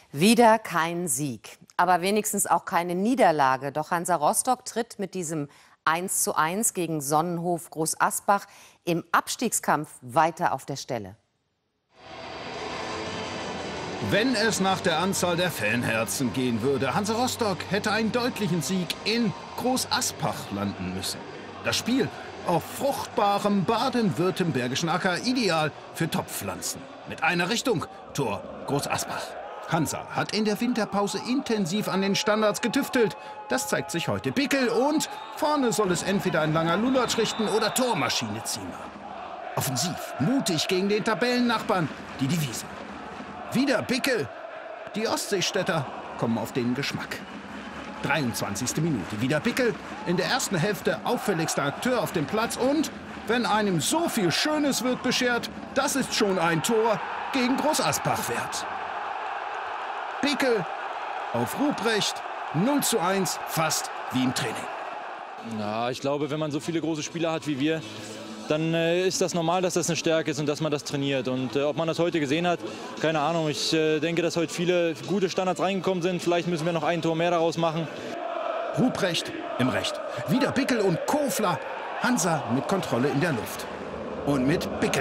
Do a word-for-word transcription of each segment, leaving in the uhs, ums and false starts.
Wieder kein Sieg, aber wenigstens auch keine Niederlage. Doch Hansa Rostock tritt mit diesem eins zu eins gegen Sonnenhof Groß Asbach im Abstiegskampf weiter auf der Stelle. Wenn es nach der Anzahl der Fanherzen gehen würde, Hansa Rostock hätte einen deutlichen Sieg in Groß Asbach landen müssen. Das Spiel auf fruchtbarem baden-württembergischen Acker, ideal für Topfpflanzen. Mit einer Richtung, Tor Groß Asbach. Hansa hat in der Winterpause intensiv an den Standards getüftelt. Das zeigt sich heute. Bickel und vorne soll es entweder ein langer Lulatsch richten oder Tormaschine Ziemer. Offensiv, mutig gegen den Tabellennachbarn, die Devise. Wieder Bickel. Die Ostseestädter kommen auf den Geschmack. dreiundzwanzigste Minute. Wieder Bickel. In der ersten Hälfte auffälligster Akteur auf dem Platz. Und wenn einem so viel Schönes wird beschert, das ist schon ein Tor gegen Groß Asbach wert. Bickel auf Ruprecht. null zu eins, fast wie im Training. Ja, ich glaube, wenn man so viele große Spieler hat wie wir, dann äh, ist das normal, dass das eine Stärke ist und dass man das trainiert. Und äh, ob man das heute gesehen hat, keine Ahnung. Ich äh, denke, dass heute viele gute Standards reingekommen sind. Vielleicht müssen wir noch ein Tor mehr daraus machen. Ruprecht im Recht. Wieder Bickel und Kofler. Hansa mit Kontrolle in der Luft. Und mit Bickel.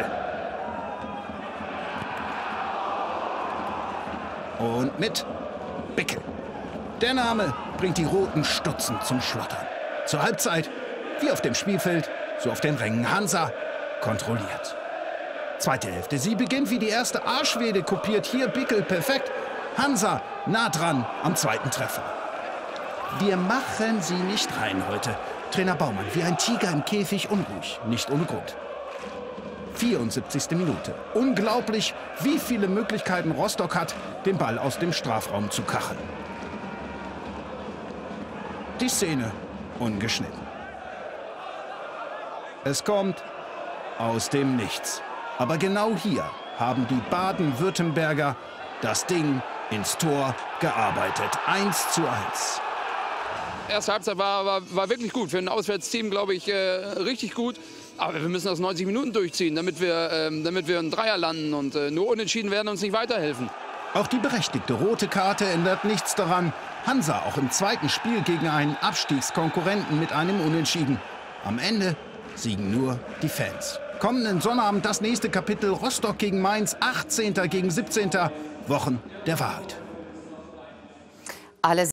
Und mit Bickel. Der Name bringt die roten Stutzen zum Schlottern. Zur Halbzeit, wie auf dem Spielfeld, so auf den Rängen. Hansa kontrolliert. Zweite Hälfte. Sie beginnt wie die erste Arschwede, kopiert hier Bickel perfekt. Hansa nah dran am zweiten Treffer. Wir machen sie nicht rein heute. Trainer Baumann wie ein Tiger im Käfig, unruhig, nicht ohne Grund. vierundsiebzigste Minute. Unglaublich, wie viele Möglichkeiten Rostock hat, den Ball aus dem Strafraum zu kacheln. Die Szene ungeschnitten. Es kommt aus dem Nichts. Aber genau hier haben die Baden-Württemberger das Ding ins Tor gearbeitet. eins zu eins. Erste Halbzeit war, war, war wirklich gut. Für ein Auswärtsteam, glaube ich, äh, richtig gut. Aber wir müssen das neunzig Minuten durchziehen, damit wir, ähm, damit wir einen Dreier landen. Und äh, nur Unentschieden werden uns nicht weiterhelfen. Auch die berechtigte rote Karte ändert nichts daran. Hansa auch im zweiten Spiel gegen einen Abstiegskonkurrenten mit einem Unentschieden. Am Ende siegen nur die Fans. Kommenden Sonnabend das nächste Kapitel. Rostock gegen Mainz, achtzehnter gegen siebzehnter Wochen der Wahrheit. Alle